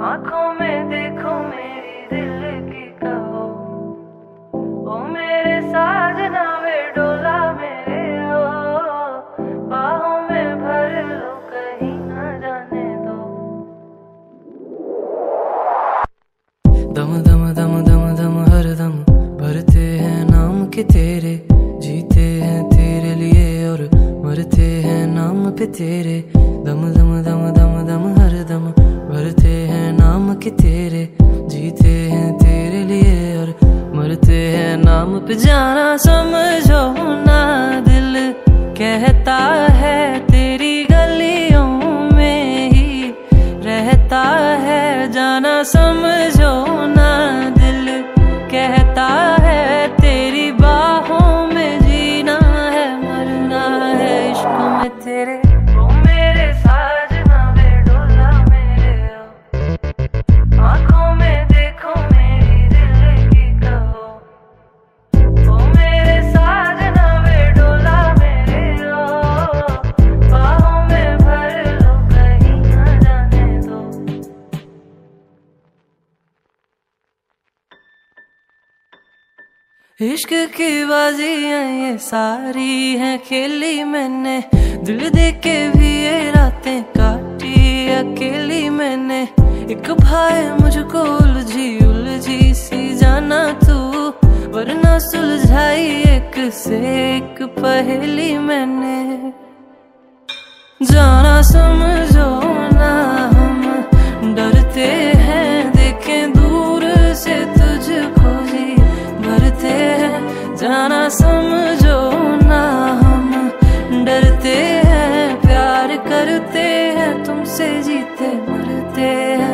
आंखों में देखो मेरी दिल की कहो, ओ मेरे साजना वे डोला मेरे ओ, बाहों में भर लो कहीं ना जाने दो। दम दम दम दम दम हर दम भरते हैं नाम के तेरे, जीते हैं तेरे लिए और मरते हैं नाम पे तेरे। दम दम दम दम दम हर दम भरते हैं नाम के तेरे, जीते हैं तेरे लिए और मरते हैं नाम पे। जाना समझो ना दिल कहता है तेरी गलियों में ही रहता है, जाना समझो ना दिल कहता है तेरी बाहों में जीना है मरना है इश्क में तेरे। ओ मेरे साजना वे डोला मेरे ओ, आंखों में देखो मेरी दिल की कहो, ओ मेरे साजना वे डोला मेरे ओ, बाहों में भर लो कहीं ना जाने दो। इश्क की बाजियां ये सारी हैं खेली मैंने, दिल दे के भी ये रातें काटी अकेली मैंने। एक भाई मुझको उलझी उलझी सी जाना तू, वरना सुलझाई एक से एक पहेली मैंने। जाना समझो ना हम डरते हैं देखें दूर से तुझको जी भरते हैं, जाना समझो ना हम डरते हैं प्यार करते हैं तुमसे जीते मरते हैं।